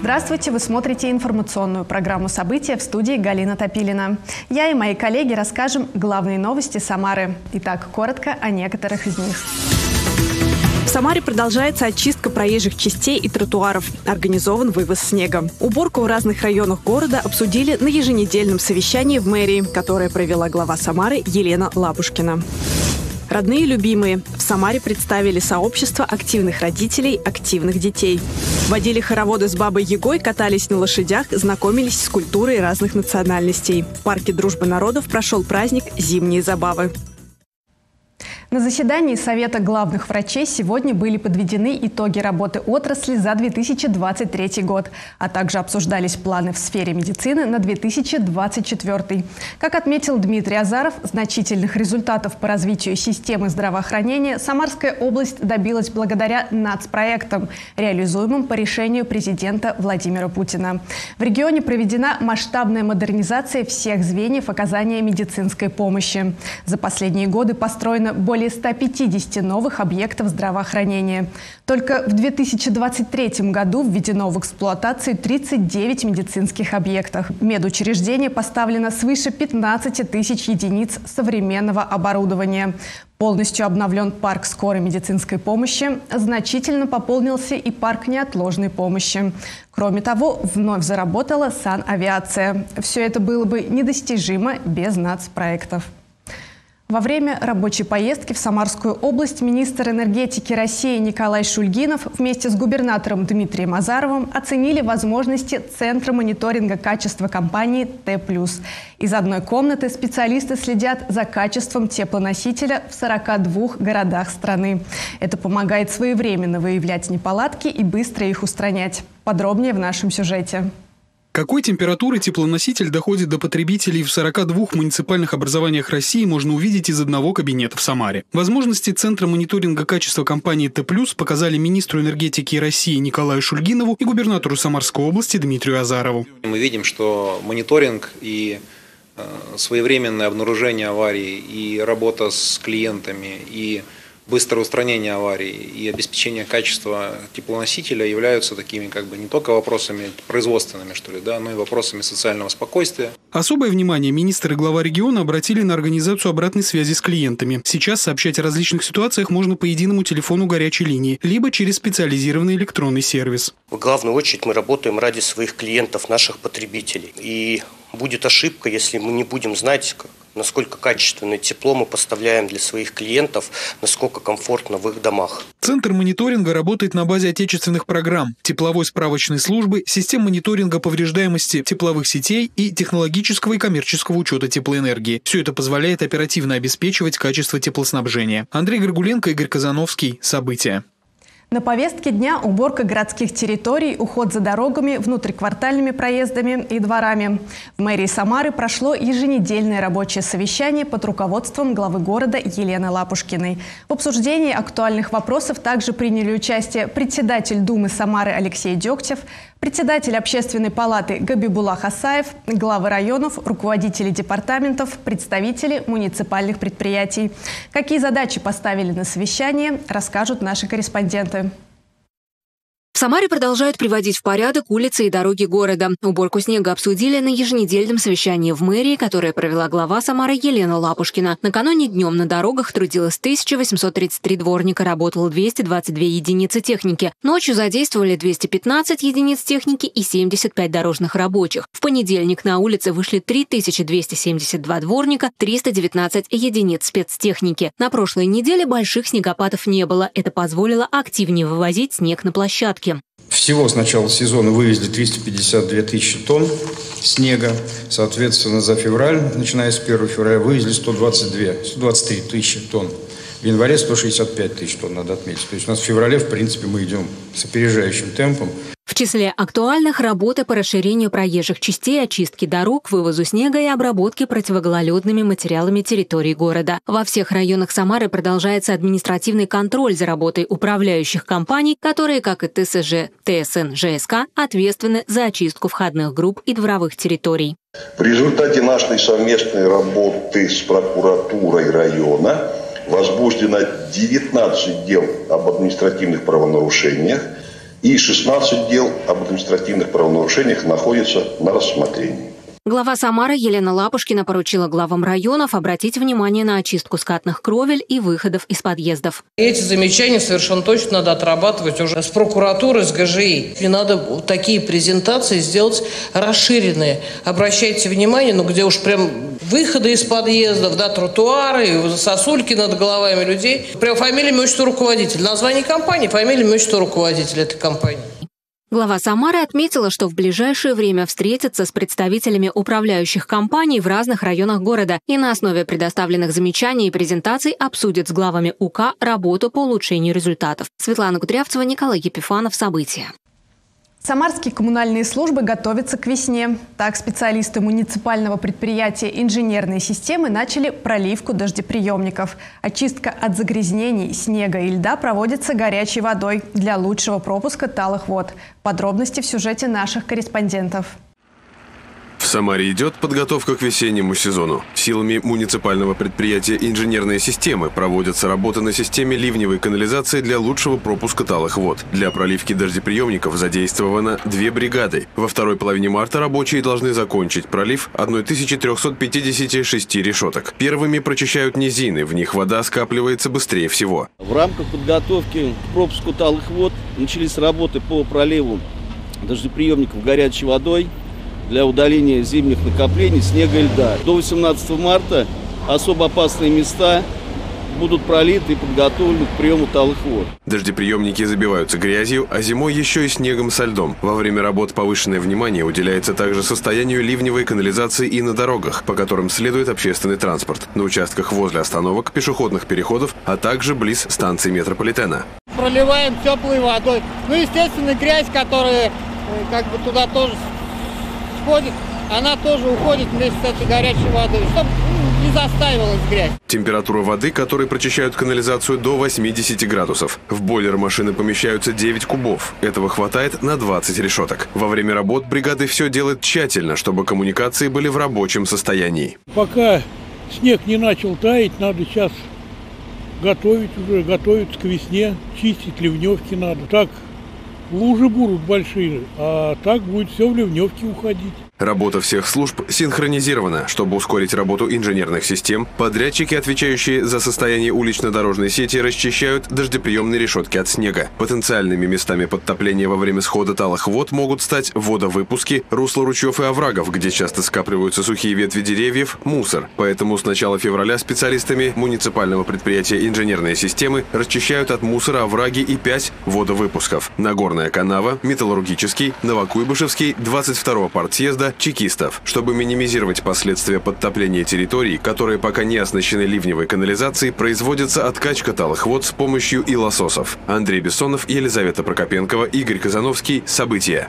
Здравствуйте, вы смотрите информационную программу «События», в студии Галина Топилина. Я и мои коллеги расскажем главные новости Самары. Итак, коротко о некоторых из них. В Самаре продолжается очистка проезжих частей и тротуаров. Организован вывоз снега. Уборку в разных районах города обсудили на еженедельном совещании в мэрии, которое провела глава Самары Елена Лапушкина. Родные и любимые. В Самаре представили сообщество активных родителей, активных детей. Водили хороводы с Бабой Ягой, катались на лошадях, знакомились с культурой разных национальностей. В парке Дружбы народов прошел праздник «Зимние забавы». На заседании Совета главных врачей сегодня были подведены итоги работы отрасли за 2023 год, а также обсуждались планы в сфере медицины на 2024. Как отметил Дмитрий Азаров, значительных результатов по развитию системы здравоохранения Самарская область добилась благодаря нацпроектам, реализуемым по решению президента Владимира Путина. В регионе проведена масштабная модернизация всех звеньев оказания медицинской помощи. За последние годы построено более 150 новых объектов здравоохранения. Только в 2023 году введено в эксплуатацию 39 медицинских объектов. В медучреждении поставлено свыше 15 тысяч единиц современного оборудования. Полностью обновлен парк скорой медицинской помощи. Значительно пополнился и парк неотложной помощи. Кроме того, вновь заработала санавиация. Все это было бы недостижимо без нацпроектов. Во время рабочей поездки в Самарскую область министр энергетики России Николай Шульгинов вместе с губернатором Дмитрием Азаровым оценили возможности Центра мониторинга качества компании Т+. Из одной комнаты специалисты следят за качеством теплоносителя в 42 городах страны. Это помогает своевременно выявлять неполадки и быстро их устранять. Подробнее в нашем сюжете. Какой температуры теплоноситель доходит до потребителей в 42 муниципальных образованиях России, можно увидеть из одного кабинета в Самаре. Возможности Центра мониторинга качества компании Т+, показали министру энергетики России Николаю Шульгинову и губернатору Самарской области Дмитрию Азарову. Мы видим, что мониторинг и своевременное обнаружение аварий, и работа с клиентами, и быстрое устранение аварий и обеспечение качества теплоносителя являются такими не только вопросами производственными, но и вопросами социального спокойствия. Особое внимание министр и глава региона обратили на организацию обратной связи с клиентами. Сейчас сообщать о различных ситуациях можно по единому телефону горячей линии, либо через специализированный электронный сервис. В главную очередь мы работаем ради своих клиентов, наших потребителей. И будет ошибка, если мы не будем знать, насколько качественное тепло мы поставляем для своих клиентов, насколько комфортно в их домах. Центр мониторинга работает на базе отечественных программ, тепловой справочной службы, систем мониторинга повреждаемости тепловых сетей и технологического и коммерческого учета теплоэнергии. Все это позволяет оперативно обеспечивать качество теплоснабжения. Андрей Горгуленко, Игорь Казановский. События. На повестке дня уборка городских территорий, уход за дорогами, внутриквартальными проездами и дворами. В мэрии Самары прошло еженедельное рабочее совещание под руководством главы города Елены Лапушкиной. В обсуждении актуальных вопросов также приняли участие председатель Думы Самары Алексей Дегтев, председатель Общественной палаты Габибулла Хасаев, главы районов, руководители департаментов, представители муниципальных предприятий. Какие задачи поставили на совещание, расскажут наши корреспонденты. В Самаре продолжают приводить в порядок улицы и дороги города. Уборку снега обсудили на еженедельном совещании в мэрии, которое провела глава Самары Елена Лапушкина. Накануне днем на дорогах трудилось 1833 дворника, работало 222 единицы техники. Ночью задействовали 215 единиц техники и 75 дорожных рабочих. В понедельник на улице вышли 3272 дворника, 319 единиц спецтехники. На прошлой неделе больших снегопадов не было. Это позволило активнее вывозить снег на площадке. Всего с начала сезона вывезли 352 тысячи тонн снега. Соответственно, за февраль, начиная с 1 февраля, вывезли 123 тысячи тонн. В январе 165 тысяч тонн, надо отметить. То есть у нас в феврале, в принципе, мы идем с опережающим темпом. В числе актуальных работы по расширению проезжих частей, очистке дорог, вывозу снега и обработке противогололедными материалами территории города. Во всех районах Самары продолжается административный контроль за работой управляющих компаний, которые, как и ТСЖ, ТСН, ЖСК, ответственны за очистку входных групп и дворовых территорий. В результате нашей совместной работы с прокуратурой района возбуждено 19 дел об административных правонарушениях И 16 дел об административных правонарушениях находятся на рассмотрении. Глава Самары Елена Лапушкина поручила главам районов обратить внимание на очистку скатных кровель и выходов из подъездов. Эти замечания совершенно точно надо отрабатывать уже с прокуратурой, с ГЖИ. И надо такие презентации сделать расширенные. Обращайте внимание, где уж прям выходы из подъездов, тротуары, сосульки над головами людей. Прям фамилия, имя, отчество руководителя. Название компании, фамилия, имя, отчество руководителя этой компании. Глава Самары отметила, что в ближайшее время встретится с представителями управляющих компаний в разных районах города и на основе предоставленных замечаний и презентаций обсудит с главами УК работу по улучшению результатов. Светлана Кудрявцева, Николай Епифанов. События. Самарские коммунальные службы готовятся к весне. Так, специалисты муниципального предприятия «Инженерные системы» начали проливку дождеприемников. Очистка от загрязнений, снега и льда проводится горячей водой для лучшего пропуска талых вод. Подробности в сюжете наших корреспондентов. В Самаре идет подготовка к весеннему сезону. Силами муниципального предприятия «Инженерные системы» проводятся работы на системе ливневой канализации для лучшего пропуска талых вод. Для проливки дождеприемников задействовано 2 бригады. Во второй половине марта рабочие должны закончить пролив 1356 решеток. Первыми прочищают низины, в них вода скапливается быстрее всего. В рамках подготовки к пропуску талых вод начались работы по проливу дождеприемников горячей водой для удаления зимних накоплений снега и льда. До 18 марта особо опасные места будут пролиты и подготовлены к приему талых вод. Дождеприемники забиваются грязью, а зимой еще и снегом со льдом. Во время работ повышенное внимание уделяется также состоянию ливневой канализации и на дорогах, по которым следует общественный транспорт, на участках возле остановок, пешеходных переходов, а также близ станции метрополитена. Проливаем теплой водой. Естественно, грязь, которая туда тоже сходит, она тоже уходит вместе с этой горячей водой, чтобы не застаивалась грязь. Температура воды, которой прочищают канализацию, до 80 градусов. В бойлер машины помещаются 9 кубов. Этого хватает на 20 решеток. Во время работ бригады все делают тщательно, чтобы коммуникации были в рабочем состоянии. Пока снег не начал таять, надо сейчас готовиться к весне, чистить ливневки надо. Так лужи будут большие, а так будет все в ливневки уходить. Работа всех служб синхронизирована. Чтобы ускорить работу инженерных систем, подрядчики, отвечающие за состояние улично-дорожной сети, расчищают дождеприемные решетки от снега. Потенциальными местами подтопления во время схода талых вод могут стать водовыпуски, русла ручьев и оврагов, где часто скапливаются сухие ветви деревьев, мусор. Поэтому с начала февраля специалистами муниципального предприятия «Инженерные системы» расчищают от мусора овраги и 5 водовыпусков: Нагорная канава, Металлургический, Новокуйбышевский, 22-го партсъезда, Чекистов. Чтобы минимизировать последствия подтопления территорий, которые пока не оснащены ливневой канализацией, производится откачка талых вод с помощью илососов. Андрей Бессонов, Елизавета Прокопенкова, Игорь Казановский. События.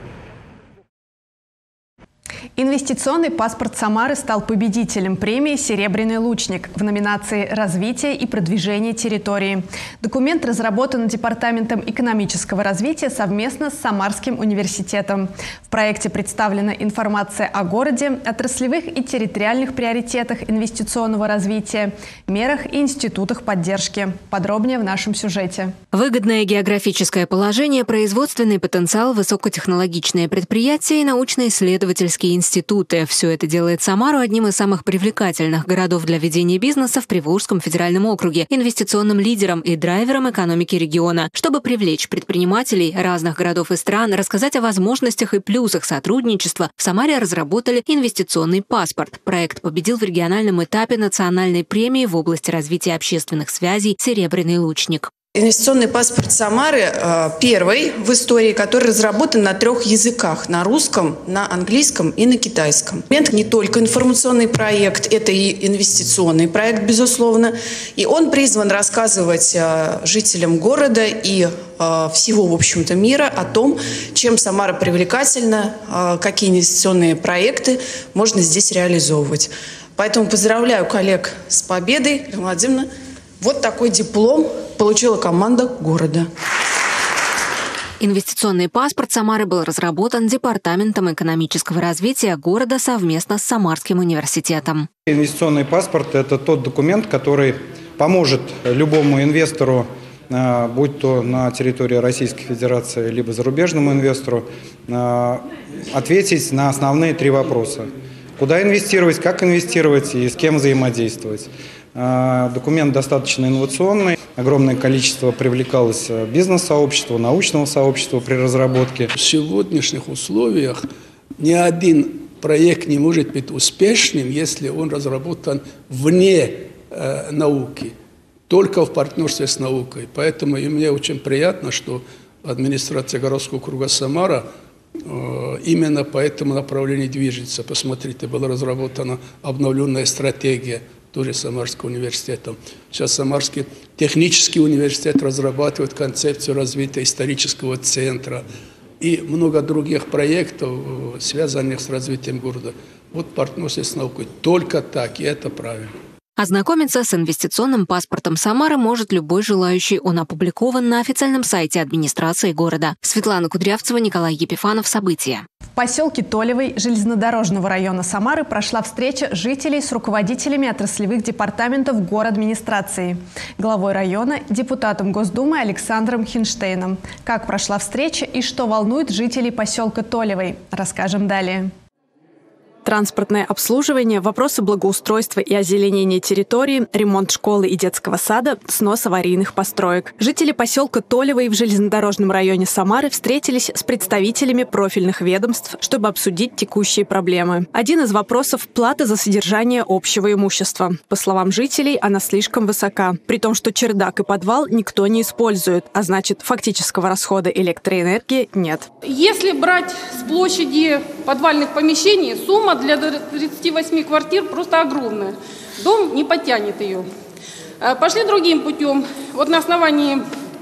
Инвестиционный паспорт Самары стал победителем премии «Серебряный лучник» в номинации «Развитие и продвижение территории». Документ разработан Департаментом экономического развития совместно с Самарским университетом. В проекте представлена информация о городе, отраслевых и территориальных приоритетах инвестиционного развития, мерах и институтах поддержки. Подробнее в нашем сюжете. Выгодное географическое положение, производственный потенциал, высокотехнологичные предприятия и научно-исследовательские институты. Все это делает Самару одним из самых привлекательных городов для ведения бизнеса в Приволжском федеральном округе, инвестиционным лидером и драйвером экономики региона. Чтобы привлечь предпринимателей разных городов и стран, рассказать о возможностях и плюсах сотрудничества, в Самаре разработали инвестиционный паспорт. Проект победил в региональном этапе национальной премии в области развития общественных связей «Серебряный лучник». Инвестиционный паспорт Самары первый в истории, который разработан на 3 языках: на русском, на английском и на китайском. Это не только информационный проект, это и инвестиционный проект, безусловно. И он призван рассказывать жителям города и всего, в общем-то, мира о том, чем Самара привлекательна, какие инвестиционные проекты можно здесь реализовывать. Поэтому поздравляю коллег с победой. Елена Владимировна, вот такой диплом получила команда города. Инвестиционный паспорт Самары был разработан Департаментом экономического развития города совместно с Самарским университетом. Инвестиционный паспорт – это тот документ, который поможет любому инвестору будь то на территории Российской Федерации, либо зарубежному инвестору, ответить на основные три вопроса. Куда инвестировать, как инвестировать и с кем взаимодействовать. Документ достаточно инновационный. Огромное количество привлекалось бизнес-сообщества, научного сообщества при разработке. В сегодняшних условиях ни один проект не может быть успешным, если он разработан вне науки, только в партнерстве с наукой. Поэтому и мне очень приятно, что администрация городского округа Самара именно по этому направлению движется. Посмотрите, была разработана обновленная стратегия тоже Самарским университетом. Сейчас Самарский технический университет разрабатывает концепцию развития исторического центра и много других проектов, связанных с развитием города. Вот партнерство с наукой. Только так, и это правильно. Ознакомиться с инвестиционным паспортом Самары может любой желающий. Он опубликован на официальном сайте администрации города. Светлана Кудрявцева, Николай Епифанов. События. В поселке Толевой железнодорожного района Самары прошла встреча жителей с руководителями отраслевых департаментов городадминистрации, главой района, депутатом Госдумы Александром Хинштейном. Как прошла встреча и что волнует жителей поселка Толевой, расскажем далее. Транспортное обслуживание, вопросы благоустройства и озеленения территории, ремонт школы и детского сада, снос аварийных построек. Жители поселка Толевой в железнодорожном районе Самары встретились с представителями профильных ведомств, чтобы обсудить текущие проблемы. Один из вопросов – плата за содержание общего имущества. По словам жителей, она слишком высока, при том, что чердак и подвал никто не использует, а значит, фактического расхода электроэнергии нет. Если брать с площади подвальных помещений, сумма для 38 квартир просто огромная. Дом не потянет ее. Пошли другим путем. Вот на основании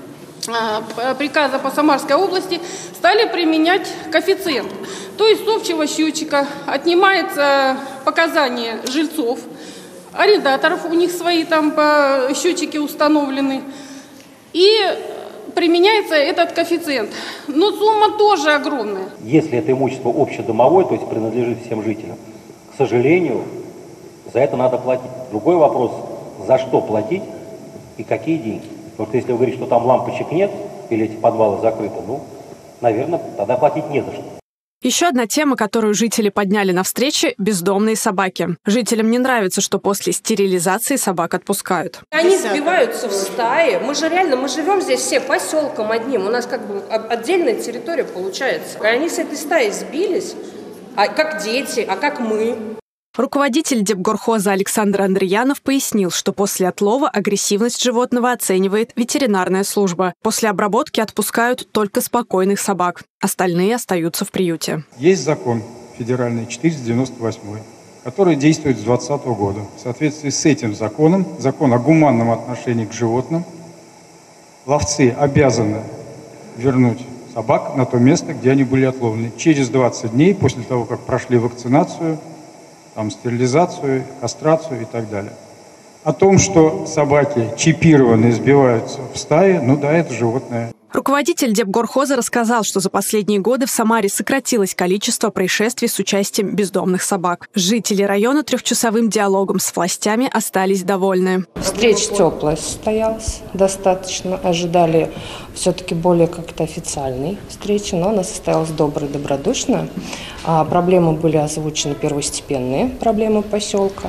приказа по Самарской области стали применять коэффициент. То есть с общего счетчика отнимается показания жильцов, арендаторов, у них свои там счетчики установлены, и применяется этот коэффициент. Но сумма тоже огромная. Если это имущество общедомовое, то есть принадлежит всем жителям, к сожалению, за это надо платить. Другой вопрос, за что платить и какие деньги. Потому что если вы говорите, что там лампочек нет, или эти подвалы закрыты, ну, наверное, тогда платить не за что. Еще одна тема, которую жители подняли на встрече – бездомные собаки. Жителям не нравится, что после стерилизации собак отпускают. Они сбиваются в стаи. Мы живем здесь все поселком одним. У нас как бы отдельная территория получается. И они с этой стаей сбились, как дети, как мы. Руководитель Депгорхоза Александр Андреянов пояснил, что после отлова агрессивность животного оценивает ветеринарная служба. После обработки отпускают только спокойных собак. Остальные остаются в приюте. Есть закон федеральный 498, который действует с 2020 года. В соответствии с этим законом, закон о гуманном отношении к животным, ловцы обязаны вернуть собак на то место, где они были отловлены. Через 20 дней после того, как прошли вакцинацию, стерилизацию, кастрацию и так далее. О том, что собаки чипированы, сбиваются в стае, ну да, это животное. Руководитель Депгорхоза рассказал, что за последние годы в Самаре сократилось количество происшествий с участием бездомных собак. Жители района трехчасовым диалогом с властями остались довольны. Встреча теплая состоялась, достаточно. Ожидали все-таки более как-то официальной встречи, но она состоялась добрая, добродушная. Проблемы были озвучены, первостепенные проблемы поселка.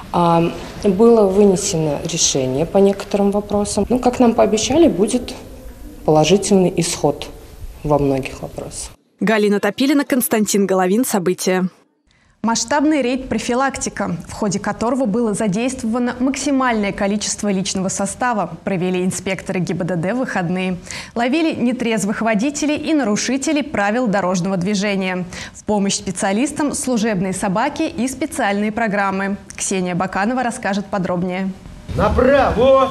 Было вынесено решение по некоторым вопросам. Ну, как нам пообещали, будет положительный исход во многих вопросах. Галина Топилина, Константин Головин. События. Масштабный рейд «Профилактика», в ходе которого было задействовано максимальное количество личного состава, провели инспекторы ГИБДД в выходные. Ловили нетрезвых водителей и нарушителей правил дорожного движения. В помощь специалистам служебные собаки и специальные программы. Ксения Баканова расскажет подробнее. Направо!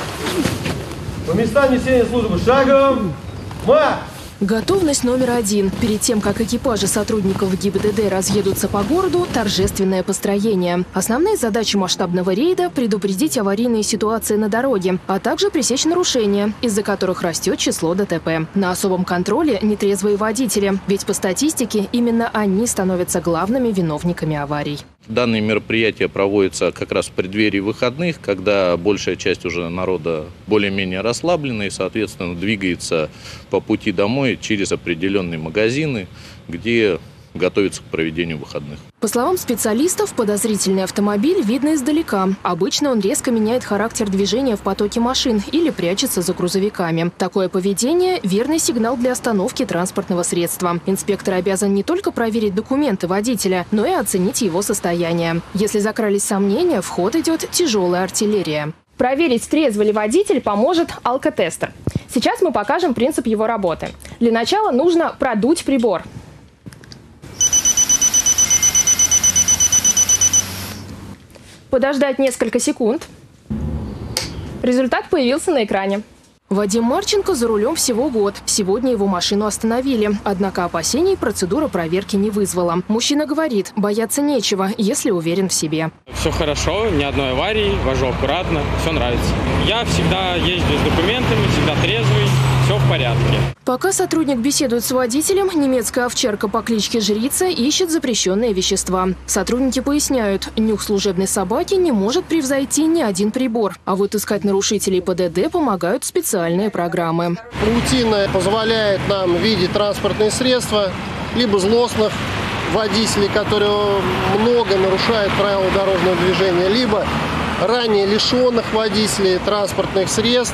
По местам несения службы шагом! Марш! Готовность номер один. Перед тем, как экипажи сотрудников ГИБДД разъедутся по городу, торжественное построение. Основные задачи масштабного рейда – предупредить аварийные ситуации на дороге, а также пресечь нарушения, из-за которых растет число ДТП. На особом контроле нетрезвые водители, ведь по статистике именно они становятся главными виновниками аварий. Данные мероприятия проводятся как раз в преддверии выходных, когда большая часть уже народа более-менее расслаблена и, соответственно, двигается по пути домой через определенные магазины, где готовится к проведению выходных. По словам специалистов, подозрительный автомобиль видно издалека. Обычно он резко меняет характер движения в потоке машин или прячется за грузовиками. Такое поведение – верный сигнал для остановки транспортного средства. Инспектор обязан не только проверить документы водителя, но и оценить его состояние. Если закрались сомнения, в ход идет тяжелая артиллерия. Проверить, трезвый ли водитель, поможет алкотестер. Сейчас мы покажем принцип его работы. Для начала нужно продуть прибор. Подождать несколько секунд. Результат появился на экране. Вадим Марченко за рулем всего год. Сегодня его машину остановили. Однако опасений процедура проверки не вызвала. Мужчина говорит, бояться нечего, если уверен в себе. Все хорошо, ни одной аварии, вожу аккуратно, все нравится. Я всегда езжу с документами, всегда трезвый, все в порядке. Пока сотрудник беседует с водителем, немецкая овчарка по кличке Жрица ищет запрещенные вещества. Сотрудники поясняют, нюх служебной собаки не может превзойти ни один прибор. А вот искать нарушителей ПДД помогают специальные программы. Рутина позволяет нам видеть транспортные средства, либо злостных водителей, которые много нарушают правила дорожного движения, либо ранее лишенных водителей транспортных средств.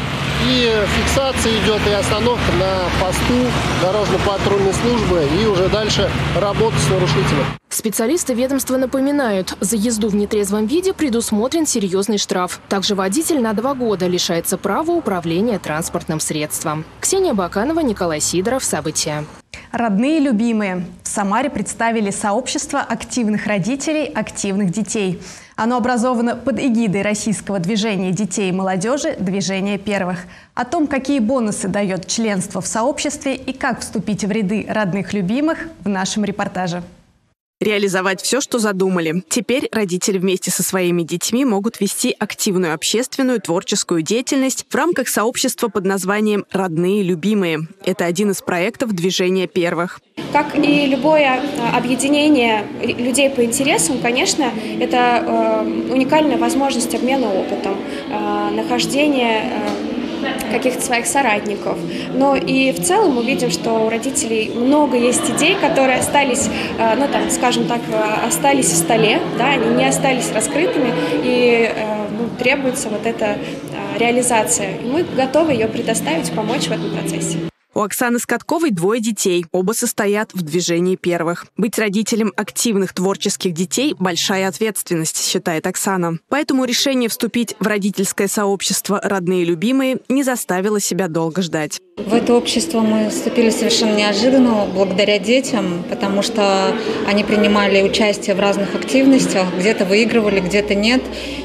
И фиксация идет, и остановка на посту дорожно-патрульной службы, и уже дальше работа с нарушителем. Специалисты ведомства напоминают, за езду в нетрезвом виде предусмотрен серьезный штраф. Также водитель на 2 года лишается права управления транспортным средством. Ксения Баканова, Николай Сидоров. События. Родные и любимые. В Самаре представили сообщество активных родителей, активных детей. Оно образовано под эгидой российского движения детей и молодежи «Движение первых». О том, какие бонусы дает членство в сообществе и как вступить в ряды родных любимых, в нашем репортаже. Реализовать все, что задумали. Теперь родители вместе со своими детьми могут вести активную общественную творческую деятельность в рамках сообщества под названием «Родные и любимые». Это один из проектов «Движения первых». Как и любое объединение людей по интересам, конечно, это уникальная возможность обмена опытом, нахождения каких-то своих соратников. Но и в целом мы видим, что у родителей много есть идей, которые остались, ну там, скажем так, остались в столе, да, они не остались раскрытыми, и требуется вот эта реализация. И мы готовы ее предоставить, помочь в этом процессе. У Оксаны Скотковой 2 детей. Оба состоят в «Движении первых». Быть родителем активных творческих детей – большая ответственность, считает Оксана. Поэтому решение вступить в родительское сообщество «Родные и любимые» не заставило себя долго ждать. В это общество мы вступили совершенно неожиданно, благодаря детям, потому что они принимали участие в разных активностях, где-то выигрывали, где-то нет.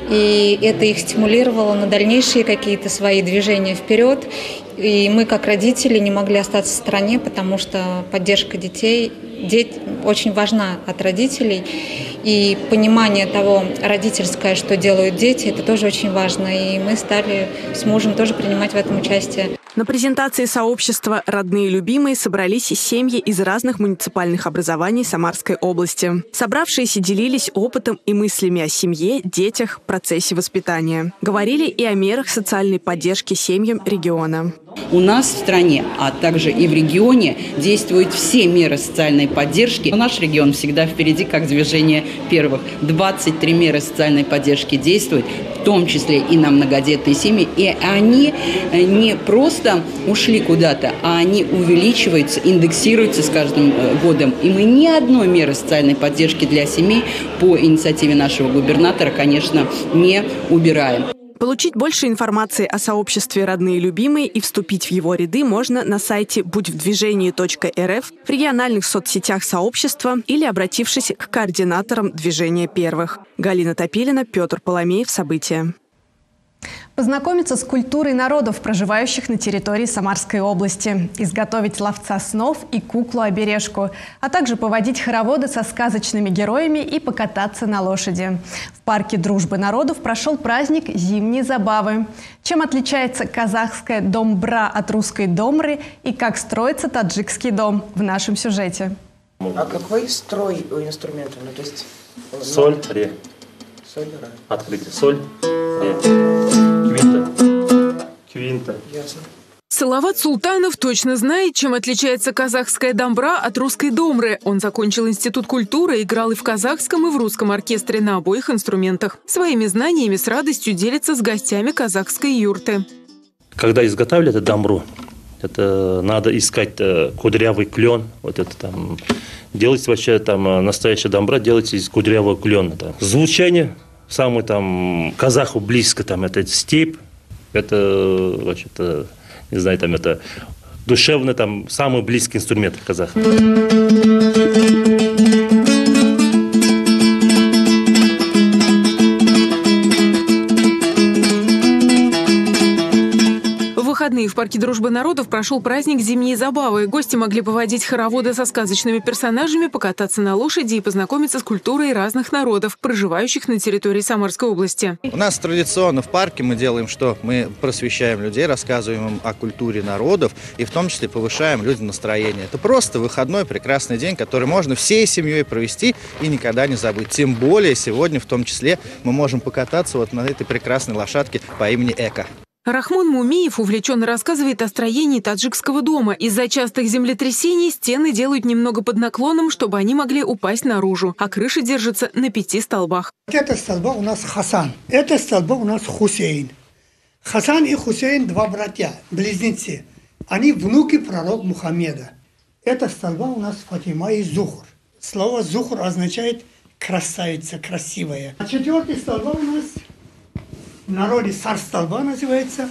И это их стимулировало на дальнейшие какие-то свои движения вперед. И мы, как родители, не могли остаться в стороне, потому что поддержка детей очень важна от родителей. И понимание того родительское, что делают дети, это тоже очень важно. И мы стали с мужем тоже принимать в этом участие. На презентации сообщества «Родные и любимые» собрались семьи из разных муниципальных образований Самарской области. Собравшиеся делились опытом и мыслями о семье, детях, процессе воспитания. Говорили и о мерах социальной поддержки семьям региона. У нас в стране, а также и в регионе действуют все меры социальной поддержки. Наш регион всегда впереди, как «Движение первых». 23 меры социальной поддержки действуют, в том числе и на многодетные семьи. И они не просто ушли куда-то, а они увеличиваются, индексируются с каждым годом. И мы ни одной меры социальной поддержки для семей по инициативе нашего губернатора, конечно, не убираем. Получить больше информации о сообществе «Родные и любимые» и вступить в его ряды можно на сайте будьвдвижении.рф, в региональных соцсетях сообщества или обратившись к координаторам «Движения первых». Галина Топилина, Петр Поломеев. События. Познакомиться с культурой народов, проживающих на территории Самарской области, изготовить ловца снов и куклу-обережку, а также поводить хороводы со сказочными героями и покататься на лошади. В парке Дружбы народов прошел праздник «Зимние забавы». Чем отличается казахская домбра от русской домры и как строится таджикский дом в нашем сюжете. А какой строй у инструмента? Ну, то есть Соль, ре. Соль, ре. Открытие. Соль, ре. Квинта. Квинта. Ясно. Салават Султанов точно знает, чем отличается казахская домбра от русской домры. Он закончил институт культуры, играл и в казахском, и в русском оркестре на обоих инструментах. Своими знаниями с радостью делится с гостями казахской юрты. Когда изготавливают домбру, это надо искать кудрявый клен. Вот это там делать вообще там настоящая домбра делается из кудрявого клена. Там. Звучание самое там казаху близко там это степь, это вообще-то не знаю, там это душевно, там самый близкий инструмент казаха. В выходные в парке Дружбы народов прошел праздник «Зимние забавы». Гости могли поводить хороводы со сказочными персонажами, покататься на лошади и познакомиться с культурой разных народов, проживающих на территории Самарской области. У нас традиционно в парке мы делаем что? Мы просвещаем людей, рассказываем им о культуре народов и в том числе повышаем людям настроение. Это просто выходной прекрасный день, который можно всей семьей провести и никогда не забыть. Тем более сегодня в том числе мы можем покататься вот на этой прекрасной лошадке по имени Эка. Рахмон Мумиев увлеченно рассказывает о строении таджикского дома. Из-за частых землетрясений стены делают немного под наклоном, чтобы они могли упасть наружу, а крыша держится на 5 столбах. Это столба у нас Хасан, это столба у нас Хусейн. Хасан и Хусейн – 2 братья, близнецы. Они внуки пророка Мухаммеда. Это столба у нас Фатима и Зухр. Слово Зухр означает красавица, красивая. А 4-й столба у нас в народе царь столба называется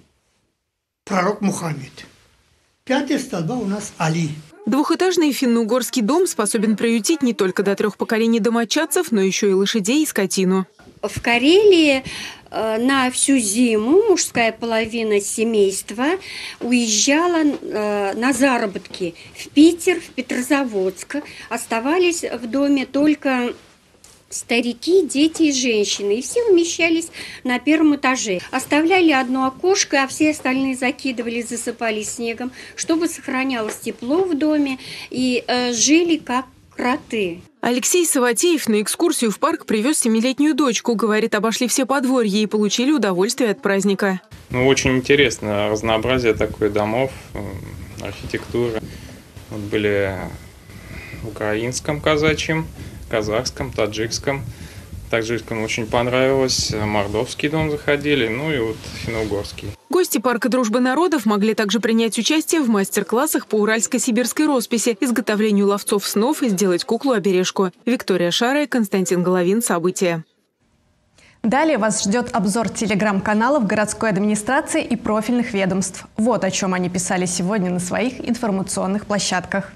пророк Мухаммед. 5-й столба у нас Али. Двухэтажный финно-угорский дом способен приютить не только до 3 поколений домочадцев, но еще и лошадей и скотину. В Карелии на всю зиму мужская половина семейства уезжала на заработки в Питер, в Петрозаводск. Оставались в доме только старики, дети и женщины. И все умещались на 1-м этаже. Оставляли одно окошко, а все остальные закидывали, засыпали снегом, чтобы сохранялось тепло в доме и жили как кроты. Алексей Саватеев на экскурсию в парк привез 7-летнюю дочку. Говорит, обошли все подворья и получили удовольствие от праздника. Очень интересно разнообразие такое домов, архитектуры. Вот были в украинском казачьем, казахском, таджикском. Таджикском очень понравилось. Мордовский дом заходили, ну и вот финно-угорский. Гости парка Дружбы народов могли также принять участие в мастер-классах по уральско-сибирской росписи, изготовлению ловцов снов и сделать куклу-обережку. Виктория Шарая, Константин Головин. События. Далее вас ждет обзор телеграм-каналов городской администрации и профильных ведомств. Вот о чем они писали сегодня на своих информационных площадках.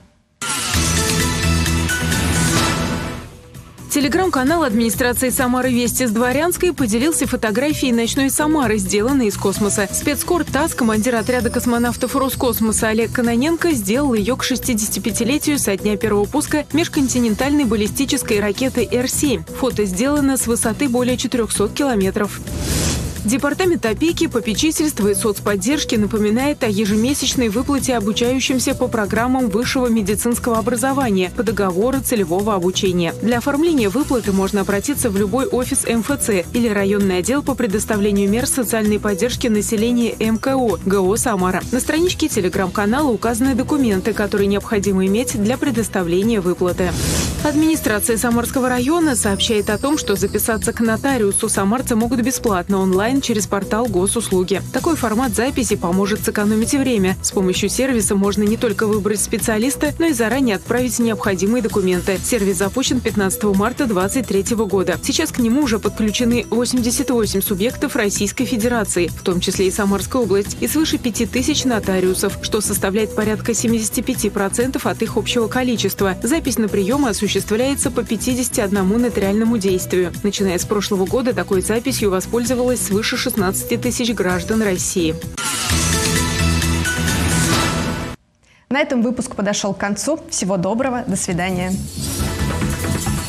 Телеграм-канал администрации Самары «Вести с Дворянской» поделился фотографией ночной Самары, сделанной из космоса. Спецкор ТАСС, командир отряда космонавтов Роскосмоса Олег Кононенко сделал ее к 65-летию со дня первого пуска межконтинентальной баллистической ракеты Р-7. Фото сделано с высоты более 400 километров. Департамент опеки, попечительства и соцподдержки напоминает о ежемесячной выплате обучающимся по программам высшего медицинского образования по договору целевого обучения. Для оформления выплаты можно обратиться в любой офис МФЦ или районный отдел по предоставлению мер социальной поддержки населения МКО ГО «Самара». На страничке телеграм-канала указаны документы, которые необходимо иметь для предоставления выплаты. Администрация Самарского района сообщает о том, что записаться к нотариусу самарцы могут бесплатно онлайн через портал госуслуги. Такой формат записи поможет сэкономить время. С помощью сервиса можно не только выбрать специалиста, но и заранее отправить необходимые документы. Сервис запущен 15 марта 2023 года. Сейчас к нему уже подключены 88 субъектов Российской Федерации, в том числе и Самарская область, и свыше 5000 нотариусов, что составляет порядка 75% от их общего количества. Запись на приемы осуществляется по 51 нотариальному действию. Начиная с прошлого года такой записью воспользовалось свыше 16 тысяч граждан России. На этом выпуск подошел к концу. Всего доброго. До свидания.